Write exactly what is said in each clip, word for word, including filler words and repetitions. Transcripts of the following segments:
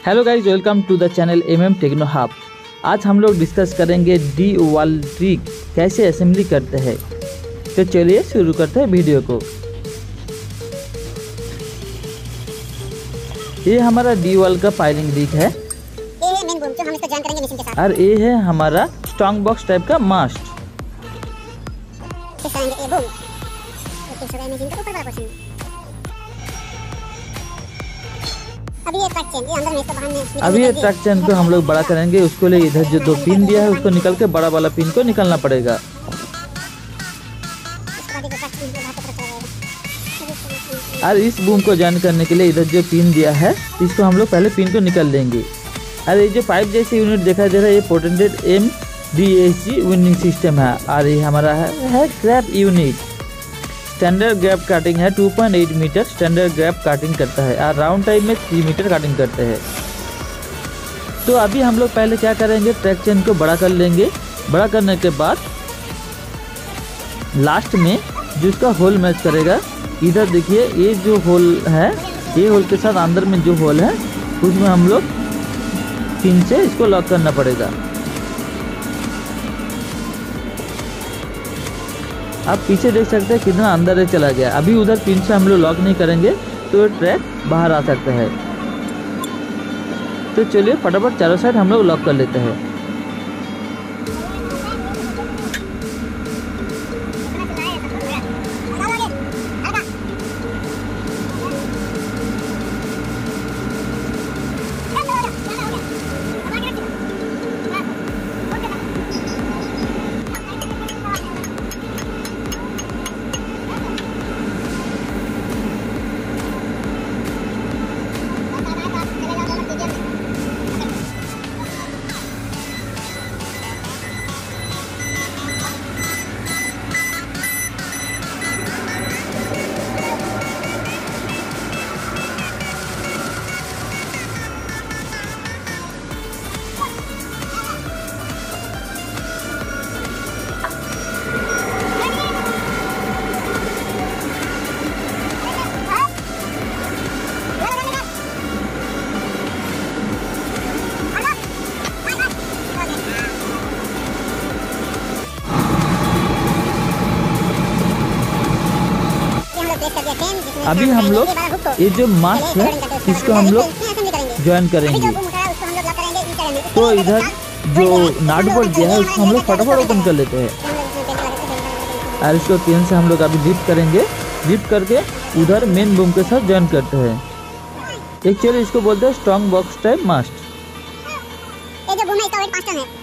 Hello guys, welcome to the channel M M techno hub. आज हम लोग discuss करेंगे डी वाल ट्रिक कैसे असेंबली करते हैं। तो चलिए शुरू करते हैं वीडियो को। ये हमारा डी वाल का पाइलिंग रिग है। ये है मेन बूम जो हम इसको जॉइन करेंगे मशीन के साथ। और ये है हमारा स्ट्रॉन्ग बॉक्स टाइप का मास्ट। फिर करेंगे ये बूम एक सौ मशीन का ऊपर वाला पोर्शन। अभी ये ट्रक चेन ये अंदर में इसको बाहर में अभी ये ट्रक चेन को हम लोग बड़ा करेंगे। उसको लिए इधर जो दो पिन दिया है उसको निकल के बड़ा वाला पिन को निकालना पड़ेगा। और इस बूम को जॉइन करने के लिए इधर जो पिन दिया है इसको हम लोग पहले पिन को निकाल लेंगे। और ये जो पाइप जैसे यूनिट दिखाई दे रहा है ये patented M D H G winding system है। और ये हमारा है, है grab unit. Standard gap cutting है two point eight meter standard gap cutting करता है और राउंड टाइप में थ्री मीटर काटिंग करते हैं। तो अभी हम लोग पहले क्या करेंगे, ट्रैक चेन को बड़ा कर लेंगे। बड़ा करने के बाद लास्ट में जो इसका होल मैच करेगा, इधर देखिए ये जो होल है ये होल के साथ अंदर में जो होल है उसमें हम लोग पिन से इसको लॉक करना पड़ेगा। आप पीछे देख सकते हैं कितना अंदर है चला गया। अभी उधर पिन से हम लोग लॉक नहीं करेंगे तो ट्रैक बाहर आ सकता है। तो चलिए फटाफट चारों साइड हम लोग लॉक कर लेते हैं। अभी हम लोग ये जो मास्क है इसको हम लोग ज्वाइन करेंगे। तो इधर जो नाट बोल्ट दिया है उसको हम लोग फटाफट ओपन कर लेते हैं और इसको पिन से हम लोग अभी डिप करेंगे। डिप करके उधर मेन बूम के साथ ज्वाइन करते हैं। एक्चुअली इसको बोलते हैं स्ट्रॉन्ग बॉक्स टाइप मास्ट। ये जो बूम है इसका वेट पाँच टन है।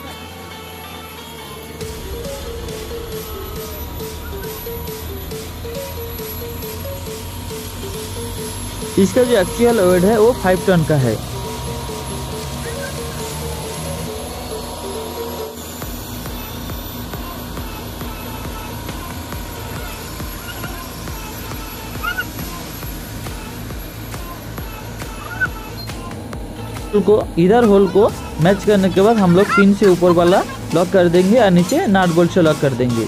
इसका जो एक्चुअल वेट है वो फाइव टन का है। को इधर होल को मैच करने के बाद हम लोग पिन से ऊपर वाला लॉक कर देंगे और नीचे नाट बोल्ट से लॉक कर देंगे।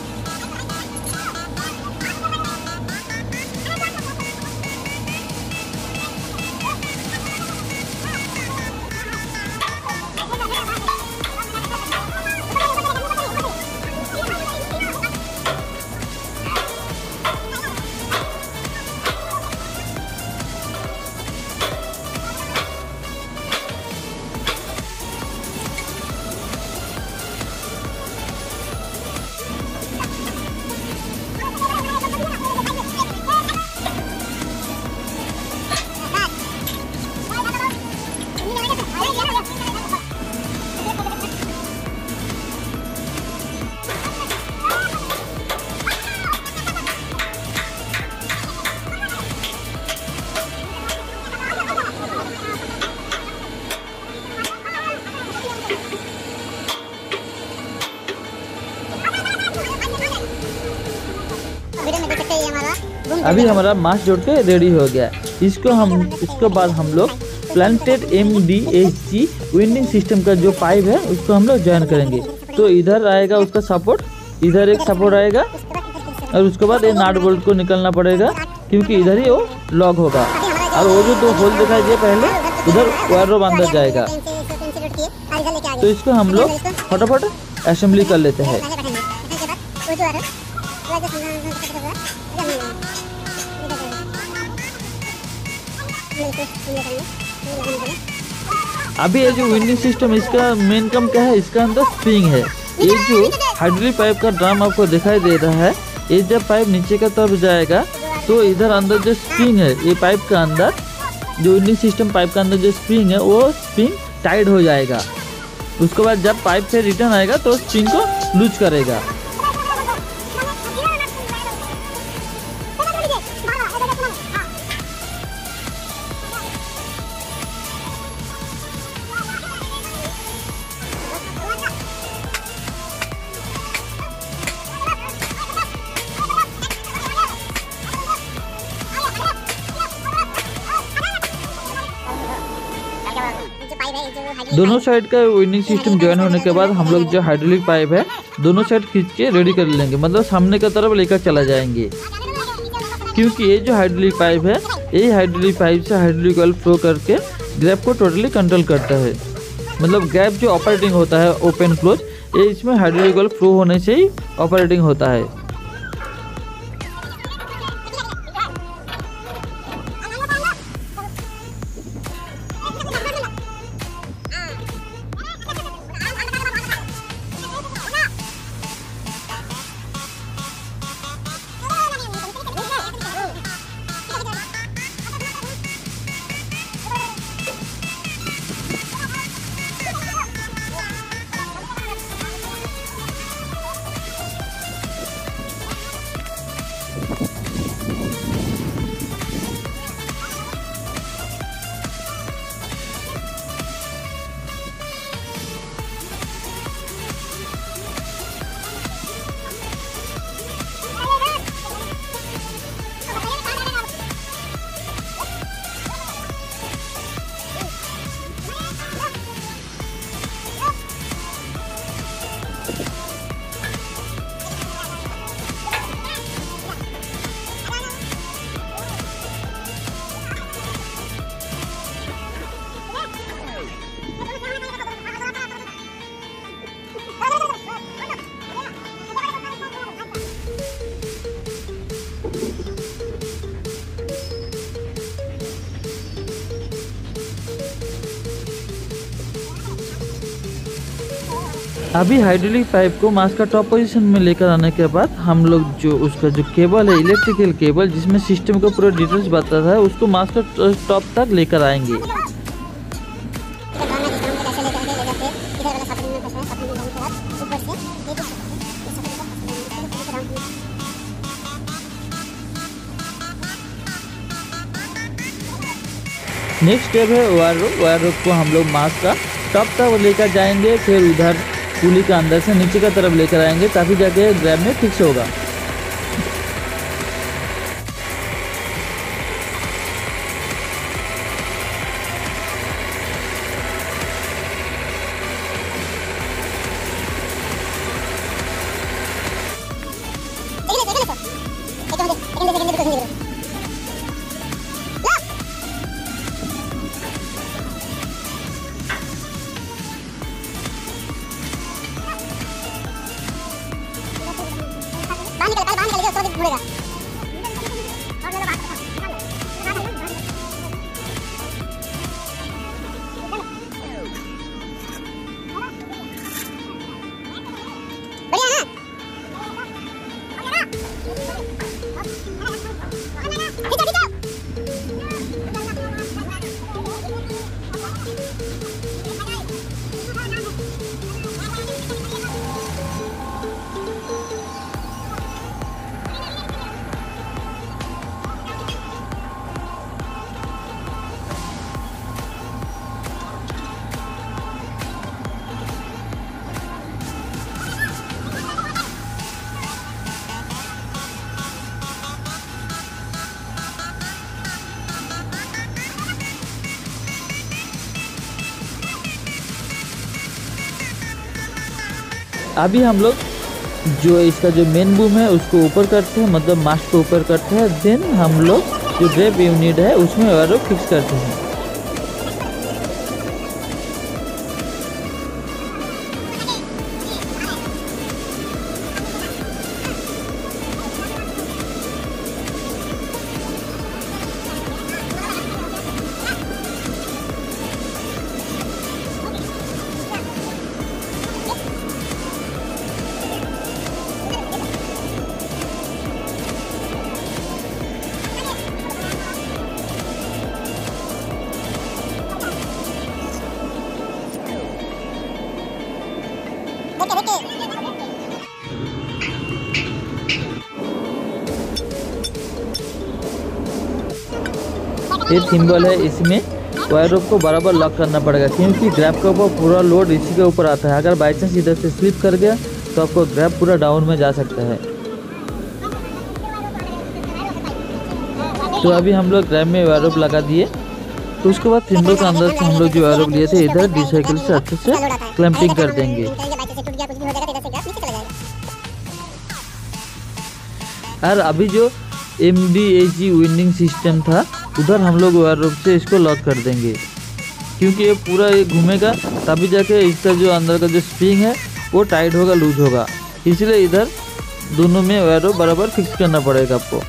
अभी हमारा मास्क जोड़ के रेडी हो गया। इसको हम इसके बाद हम लोग planted M D H G winding system का जो पाइप है उसको हम लोग ज्वाइन करेंगे। तो इधर आएगा उसका सपोर्ट, इधर एक सपोर्ट आएगा और उसके बाद ये नाट बोल्ट को निकलना पड़ेगा क्योंकि इधर ही वो लॉक होगा। और वो जो दो होल दिखाई दिए पहले उधर वायर रोप अंदर जाएगा। तो इसको हम लोग फटाफट असेंबली कर लेते हैं। अभी ये जो विंडिंग सिस्टम, इसका मेन काम क्या है, इसका अंदर स्प्रिंग है। ये जो हाइड्रोलिक पाइप का ड्रम आपको दिखाई दे रहा है, ये जब पाइप नीचे का तरफ जाएगा तो इधर अंदर जो स्प्रिंग है, ये पाइप का अंदर जो विंडिंग सिस्टम पाइप का अंदर जो स्प्रिंग है वो स्प्रिंग टाइट हो जाएगा। उसके बाद जब पाइप से रिटर्न आएगा तो स्प्रिंग को लूज करेगा। दोनों साइड का विंडिंग सिस्टम ज्वाइन होने के बाद हम लोग जो हाइड्रोलिक पाइप है दोनों साइड खींच के रेडी कर लेंगे, मतलब सामने की तरफ लेकर चला जाएंगे। क्योंकि ये जो हाइड्रोलिक पाइप है, यही हाइड्रोलिक पाइप से हाइड्रोलिक ऑयल फ्लो करके ग्रैब को टोटली कंट्रोल करता है। मतलब ग्रैब जो ऑपरेटिंग होता है ओपन क्लोज, ये इसमें हाइड्रोलिक ऑयल फ्लो होने से ही ऑपरेटिंग होता है। अभी हाइड्रोलिक पाइप को मास का टॉप पोजीशन में लेकर आने के बाद हम लोग जो उसका जो केबल है, इलेक्ट्रिकल केबल जिसमें सिस्टम का पूरा डिटेल्स बताता है, उसको मास का टॉप तक लेकर आएंगे। नेक्स्ट स्टेप है वायर रोप। वायर रोप को हम लोग मास का टॉप तक लेकर जाएंगे, फिर उधर पुली का अंदर से नीचे का तरफ लेकर आएंगे ताकि जाके ग्रैब में फिक्स होगा। अभी हम लोग जो इसका जो मेन बूम है उसको ऊपर करते हैं, मतलब मास्ट को ऊपर करते हैं। देन हम लोग जो ड्रैप यूनिट है उसमें वायर रोप फिक्स करते हैं। ये थिम्बल है, इसमें वायर रोप को बराबर लॉक करना पड़ेगा क्योंकि ग्रैब का ऊपर पूरा लोड इसी के ऊपर आता है। अगर बाई चांस इधर से स्लिप कर गया तो आपको ग्रैब पूरा डाउन में जा सकता है। तो अभी हम लोग ग्रैब में वायर रोप लगा दिए। तो उसके बाद थिम्बल के अंदर से हम लोग जो वायर रोप लिए थे इधर डिसाइकिल से अच्छे से क्लैंपिंग कर देंगे। और अभी जो M D A G winding system था उधर हम लोग वायर रोप से इसको लॉक कर देंगे क्योंकि ये पूरा ये घूमेगा तभी जाके इसका जो अंदर का जो स्प्रिंग है वो टाइट होगा, लूज होगा। इसलिए इधर दोनों में वायर रोप बराबर फिक्स करना पड़ेगा आपको।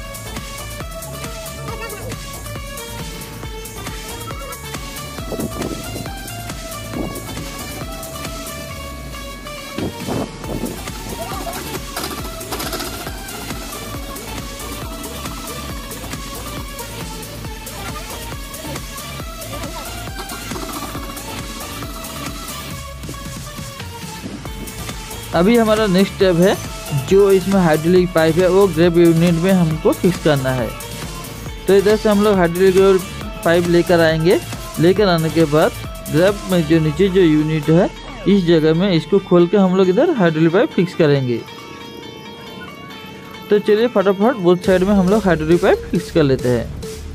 अभी हमारा नेक्स्ट स्टेप है, जो इसमें हाइड्रोलिक पाइप है वो ग्रैब यूनिट में हमको फिक्स करना है। तो इधर से हम लोग हाइड्रोलिक पाइप लेकर आएंगे। लेकर आने के बाद ग्रैब में जो नीचे जो यूनिट है इस जगह में इसको खोल के हम लोग इधर हाइड्रोलिक पाइप फिक्स करेंगे। तो चलिए फटाफट बोथ साइड में हम लोग हाइड्रोलिक पाइप फिक्स कर लेते हैं।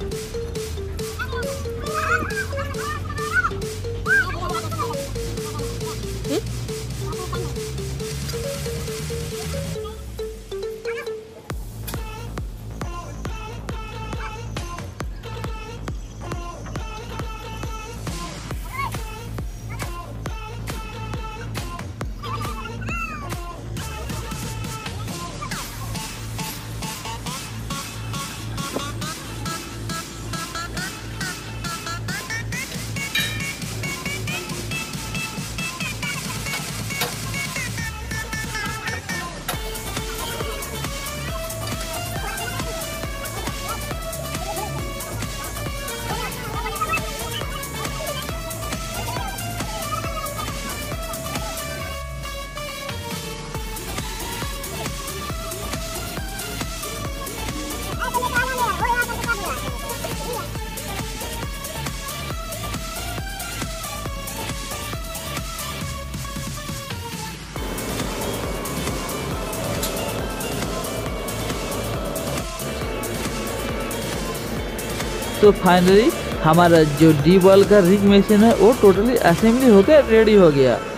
तो फाइनली हमारा जो डी बॉल का रिग मशीन है वो टोटली असेंबली होकर रेडी हो गया।